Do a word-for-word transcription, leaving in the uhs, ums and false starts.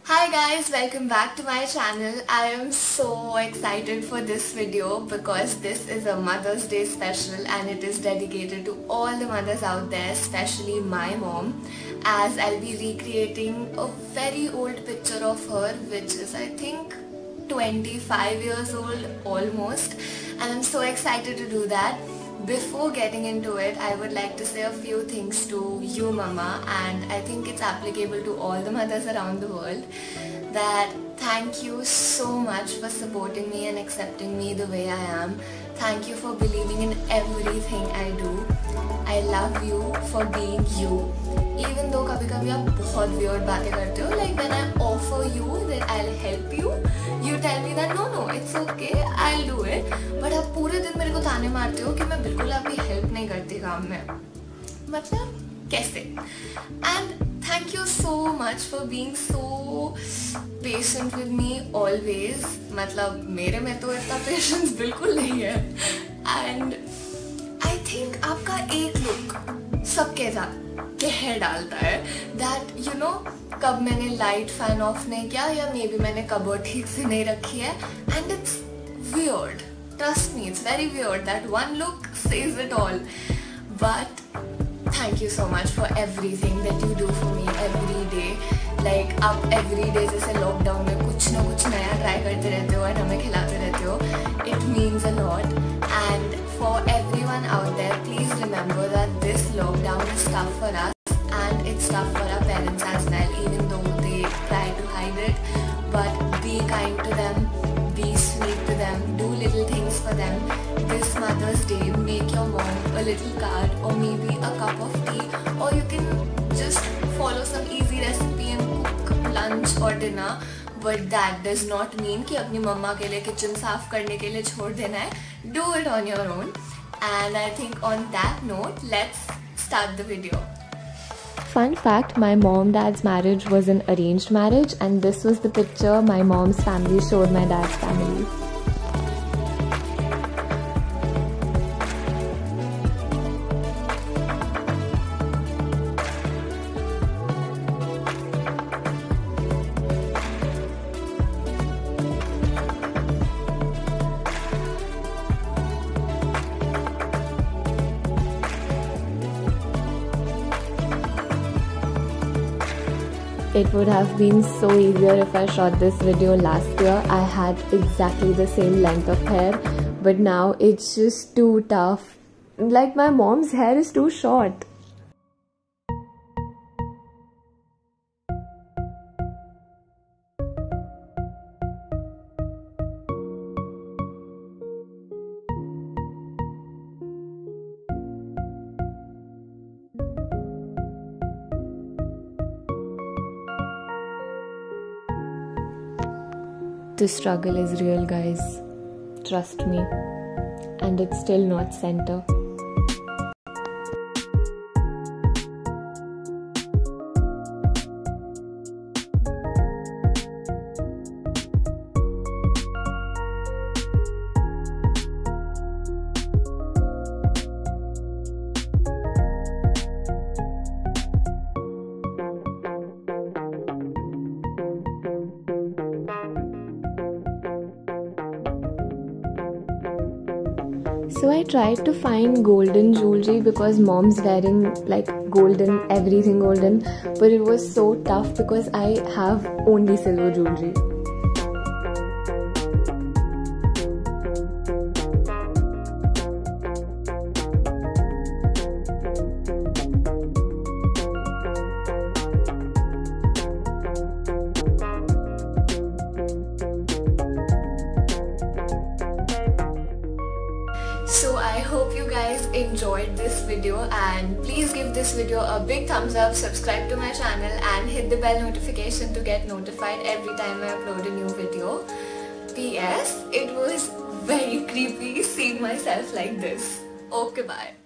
Hi guys, welcome back to my channel. I am so excited for this video because this is a Mother's Day special and it is dedicated to all the mothers out there, especially my mom, as I'll be recreating a very old picture of her which is I think twenty-five years old almost, and I'm so excited to do that. Before getting into it, I would like to say a few things to you mama, and I think it's applicable to all the mothers around the world, that thank you so much for supporting me and accepting me the way I am. Thank you for believing in everything I do. I love you for being you. Even though कभी कभी आप बहुत weird बातें करते हो, like when I offer you that I'll help you, you tell me that no no it's okay, I'll do it. But आप पूरे दिन मेरे को ताने मारते हो कि मैं बिल्कुल आपकी help नहीं करती काम में. मतलब कैसे? And thank you so much for being so patient with me always. मतलब मेरे में तो इतना patience बिल्कुल नहीं है. And I think आपका एक look सबके साथ कह डालता है that you know कब मैंने light fan off नहीं किया या maybe मैंने कबर्ड ठीक से नहीं रखी है, and it's weird. Trust me, it's very weird. That one look says it all. But thank you so much for everything that you do for me every day. Like आप every day जैसे lockdown में कुछ ना कुछ नया try करते रहते हो और हमें खिलाते रहते हो. It means a lot. And for everyone out there, please remember that this lockdown is tough for us and it's tough for our parents as well, even though they try to hide it. But be kind to them, be sweet to them, do little things for them. This Mother's Day, make your mom a little card or maybe a cup of tea, or you can just follow some easy recipe and cook lunch or dinner. But that does not mean कि अपनी मम्मा के लिए kitchen साफ करने के लिए छोड़ देना है. Do it on your own. And I think on that note, let's start the video. Fun fact, my mom-dad's marriage was an arranged marriage, and this was the picture my mom's family showed my dad's family. It would have been so easier if I shot this video last year. I had exactly the same length of hair, but now it's just too tough. Like my mom's hair is too short. The struggle is real, guys. Trust me. And it's still not center. So I tried to find golden jewelry because mom's wearing like golden, everything golden, but it was so tough because I have only silver jewelry. So I hope you guys enjoyed this video, and please give this video a big thumbs up, subscribe to my channel and hit the bell notification to get notified every time I upload a new video. P S It was very creepy seeing myself like this. Okay, bye.